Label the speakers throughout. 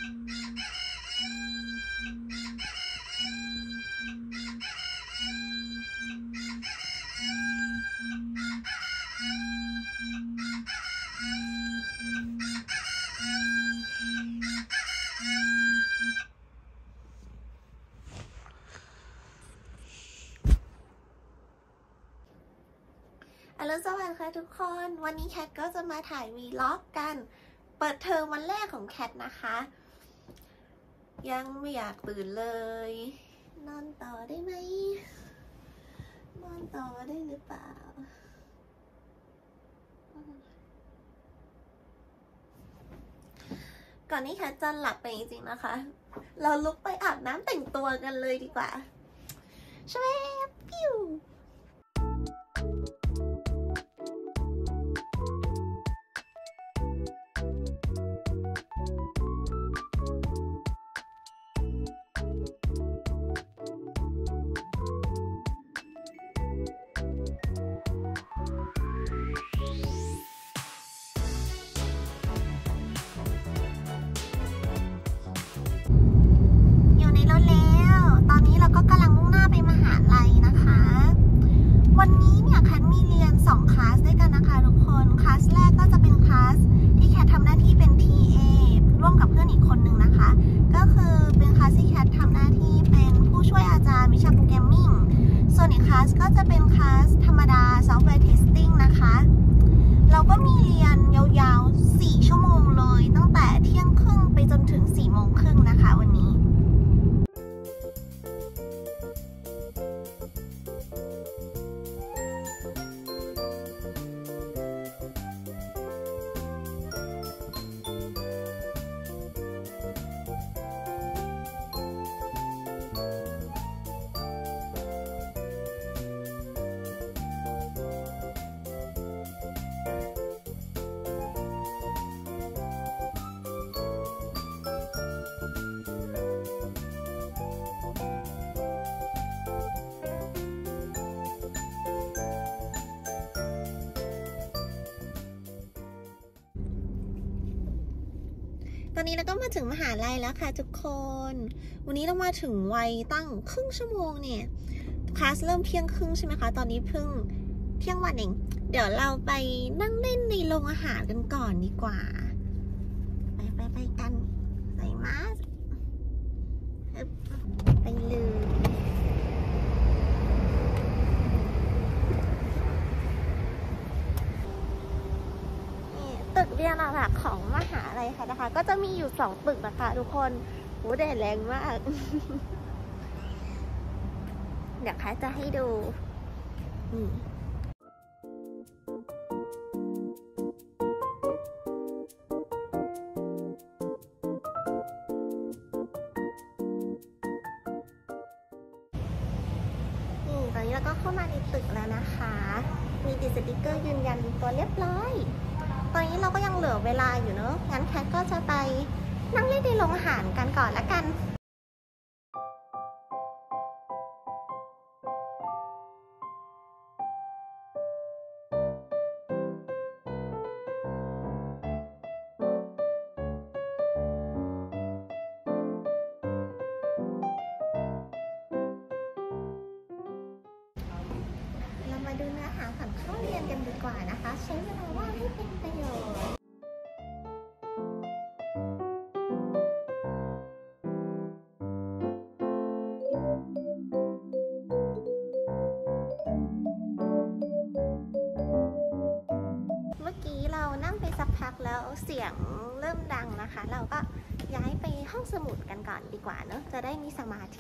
Speaker 1: สวัสดีค่ะทุกคนวันนี้แคทก็จะมาถ่ายวีล็อกกันเปิดเทอมวันแรกของแคทนะคะยังไม่อยากตื่นเลยนอนต่อได้ไหมนอนต่อได้หรือเปล่าก่อนที่แคทจะหลับไปจริงๆนะคะเราลุกไปอาบน้ำแต่งตัวกันเลยดีกว่าใช่ไหมปิ้ววันนี้เนี่ยแคทมีเรียน2คลาสด้วยกันนะคะทุกคนคลาสแรกก็จะเป็นคลาสที่แคททำหน้าที่เป็น TA ร่วมกับเพื่อนอีกคนนึงนะคะก็คือเป็นคลาสที่แคททำหน้าที่เป็นผู้ช่วยอาจารย์วิชาโปรแกรมมิ่งส่วนอีกคลาสก็จะเป็นคลาสธรรมดา Software Testing นะคะเราก็มีเรียนยาวๆ4 ชั่วโมงเลยตั้งแต่เที่ยงครึ่งไปจนถึง4 โมงครึ่งนะคะวันนี้ตอนนี้เราก็มาถึงมหาลัยแล้วค่ะทุกคนวันนี้เรามาถึงไวตั้งครึ่งชั่วโมงเนี่ยคลาสเริ่มเที่ยงครึ่งใช่ไหมคะตอนนี้เพิ่งเที่ยงวันเองเดี๋ยวเราไปนั่งเล่นในโรงอาหารกันก่อนดีกว่าไปกันใส่มาสไปเลยตึกเรียนหลักของมหาลัยค่ะนะคะก็จะมีอยู่2 ตึกนะคะทุกคนโหแดดแรงมาก เดี๋ยวค่ะจะให้ดูตอนนี้เราก็เข้ามาในตึกแล้วนะคะมีติดสติ๊กเกอร์ยืนยันตัวเรียบร้อยตอนนี้เราก็ยังเหลือเวลาอยู่เนอะงั้นแคทก็จะไปนั่งเล่นในโรงอาหารกันก่อนละกันเรามาดูเนื้อหาก่อนเข้าเรียนกันดีกว่านะคะใช้เวลาว่างให้เป็นประโยชน์นั่งไปสักพักแล้วเสียงเริ่มดังนะคะเราก็ย้ายไปห้องสมุดกันก่อนดีกว่าเนอะจะได้มีสมาธิ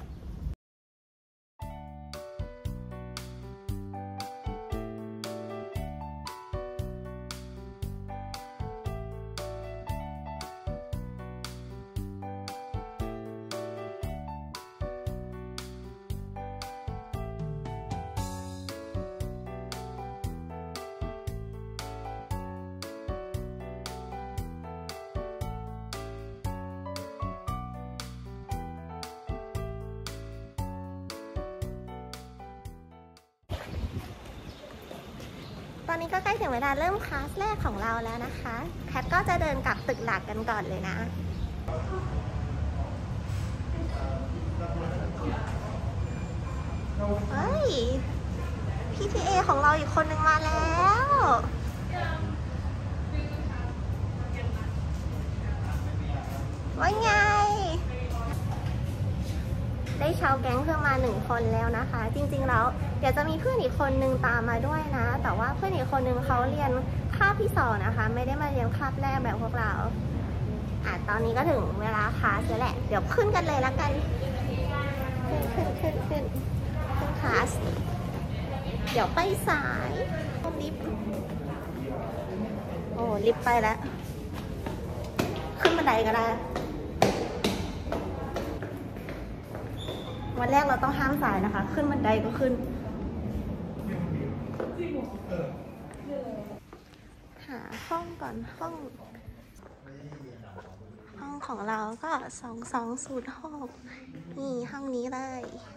Speaker 1: ตอนนี้ก็ใกล้ถึงเวลาเริ่มคลาสแรกของเราแล้วนะคะแคทก็จะเดินกลับตึกหลักกันก่อนเลยนะเฮ้ย PTA ของเราอีกคนนึงมาแล้วว่าไงได้ชาวแก๊งเพิ่มมา1 คนแล้วนะคะ จริงๆแล้วเดี๋ยวจะมีเพื่อนอีกคนนึงตามมาด้วยนะ แต่ว่าเพื่อนอีกคนนึงเขาเรียนคาบที่2นะคะไม่ได้มาเรียนคาบแรกแบบพวกเราตอนนี้ก็ถึงเวลาคลาสแล้วแหละเดี๋ยวขึ้นกันเลยละกันขึ้นคลาสเดี๋ยวไปสายลิฟต์โอ้ลิฟต์ไปแล้วขึ้นบันไดก็ได้วันแรกเราต้องห้ามสายนะคะขึ้นบันไดก็ขึ้นหาห้องก่อนห้องของเราก็2206นี่ห้องนี้เลย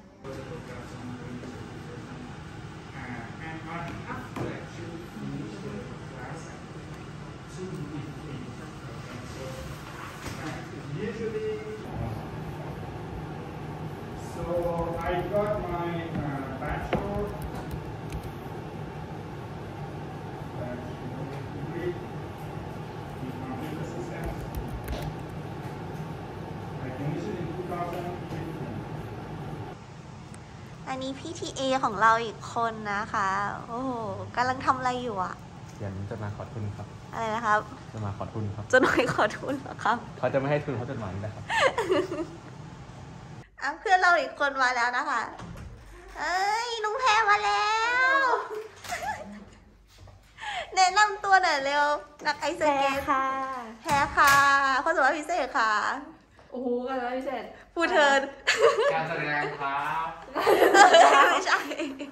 Speaker 2: So I got my bachelor degree in computer systems. I finished it in 2015.
Speaker 1: อันนี้ PTA ของเราอีกคนนะคะ โอ้โหกำลังทำอะไรอยู่อะ
Speaker 3: เขียนจดหมายขอทุนครับ
Speaker 1: อะไรนะครับ
Speaker 3: จดหมายขอทุนครับ
Speaker 1: จดหมายขอทุนเหรอครับ
Speaker 3: เขาจะไม่ให้ทุนเขาจดหมายนี่แหละครับ
Speaker 1: เพื่อนเราอีกคนมาแล้วนะคะเอ้ยลุงแพรมาแล้วแนะนำตัวหน่อยเร็วนักไอซ์สเกตค่ะแพรค่ะคนสวยพิเศษค่ะ
Speaker 4: โอ้โหกันแล้วพิเศษ
Speaker 1: ผู้เทิน
Speaker 3: การแสดงครับ
Speaker 1: ไม่ใช่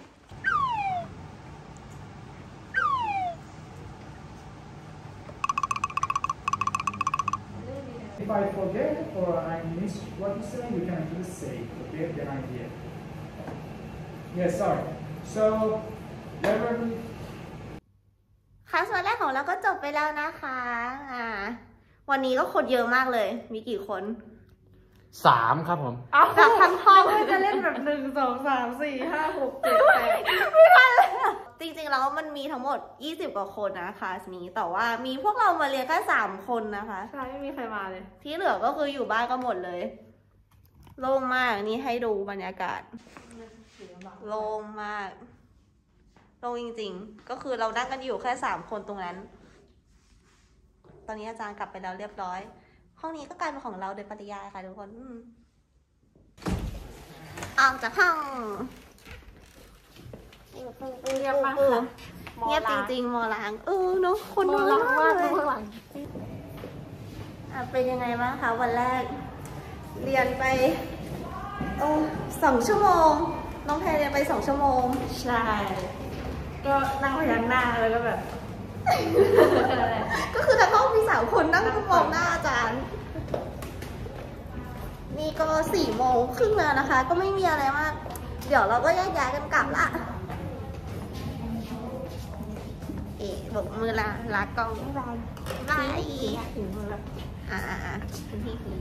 Speaker 2: If I forget or I miss what you say, you can just say, okay, then I'm here. Yes, sorry. So, level
Speaker 1: คลาสวันแรกของเราก็จบไปแล้วนะคะวันนี้ก็คนเยอะมากเลยมีกี่คน
Speaker 3: 3ครับผม
Speaker 1: จากทั้งห้อง
Speaker 4: จะเล่นแบบ1 2 3 4 5 6 7 8
Speaker 1: ไม่ทันเลยจริงๆแล้วมันมีทั้งหมด20 กว่าคนนะคลาสนี้แต่ว่ามีพวกเรามาเรียนแค่3 คนนะคะ
Speaker 4: ใช่ไม่มีใครมาเลย
Speaker 1: ที่เหลือก็คืออยู่บ้านก็หมดเลยโล่งมากนี่ให้ดูบรรยากาศโล่งมากโล่งจริงๆก็คือเรานั่งกันอยู่แค่3 คนตรงนั้นตอนนี้อาจารย์กลับไปแล้วเรียบร้อยห้องนี้ก็กลายเป็นของเราโดยปริยายค่ะทุกคนออกจากห้อง
Speaker 4: เงียบมากค่ะ
Speaker 1: เงียบจริงๆมอล้างเนาะคนน้อยมากเลยเป็นยังไงบ้างคะวันแรกเรียนไป2 ชั่วโมงน้องแพรเรียนไป2 ชั่วโมง
Speaker 4: ใช่ก็นั่งพยักหน้าแล้วก็แบบ
Speaker 1: ก็คือทั้งห้องมี3 คนนั่งมองหน้าอาจารย์นี่ก็4 โมงครึ่งแล้วนะคะก็ไม่มีอะไรมากเดี๋ยวเราก็แยกย้ายกันกลับละบอกมือลากล้องบาย
Speaker 4: ถึงมือแล้ว
Speaker 1: คุณพี่คือ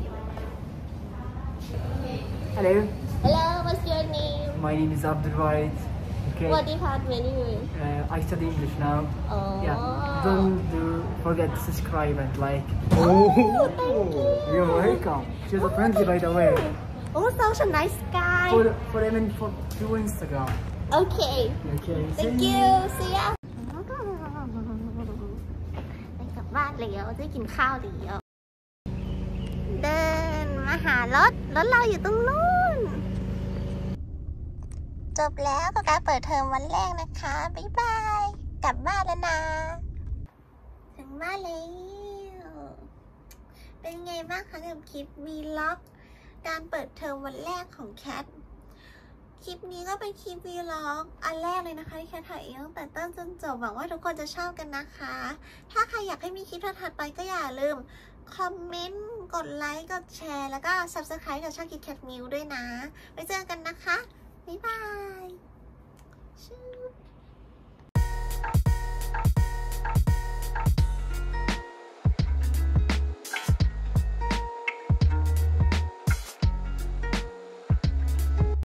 Speaker 5: Hello.
Speaker 1: Hello, what's your name?
Speaker 5: My name is Abdulwahid. Okay.
Speaker 1: What department are you in?
Speaker 5: I study English now.
Speaker 1: Oh.
Speaker 5: Yeah. Don't forget to subscribe and like.
Speaker 1: Oh, thank you.
Speaker 5: You're welcome. She's a friendly, by the way.
Speaker 1: Oh, such a nice guy.
Speaker 5: For Instagram.
Speaker 1: Okay.
Speaker 5: Okay.
Speaker 1: Thank you. See ya. ไปกลับบ้านแล้วจะกินข้าวเดี๋ยวเดินมาหารถเราอยู่ตรงนู้นจบแล้วกับการเปิดเทอมวันแรกนะคะบ๊ายบายกลับบ้านแล้วนะถึงบ้านแล้วเป็นไงบ้างคะกับคลิปวีล็อกการเปิดเทอมวันแรกของแคทคลิปนี้ก็เป็นคลิปวีล็อกอันแรกเลยนะคะที่แคทถ่ายเองตั้งแต่ต้นจนจบหวังว่าทุกคนจะชอบกันนะคะถ้าใครอยากให้มีคลิปถัดไปก็อย่าลืมคอมเมนต์กดไลค์กดแชร์แล้วก็ Subscribe กับช่อง KitKat News ด้วยนะไว้เจอกันนะคะบ๊ายบาย